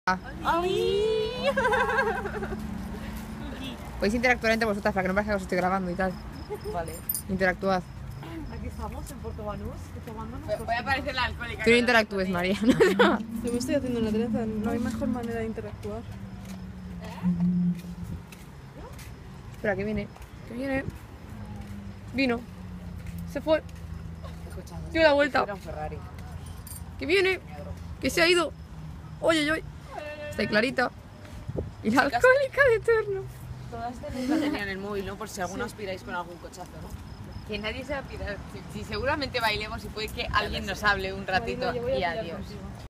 ¡Ay! Podéis interactuar entre vosotras para que no parezca que os estoy grabando y tal. Vale. Interactuad. Aquí estamos, en Puerto Banús, tomándonos. Voy a aparecer la alcohólica. Tú no interactúes, María. Yo me estoy haciendo una trenza, no hay mejor manera de interactuar. Espera, que viene. Que viene. Vino. Se fue. Dio la vuelta. Era un Ferrari. Que viene. Que se ha ido. Oye, oye. Está ahí Clarita. Y la alcohólica de turno. Todas tenían el móvil, ¿no? Por si alguno aspiráis con algún cochazo, ¿no? Que nadie se va a pirar. Si seguramente bailemos y puede que alguien nos hable un ratito y adiós.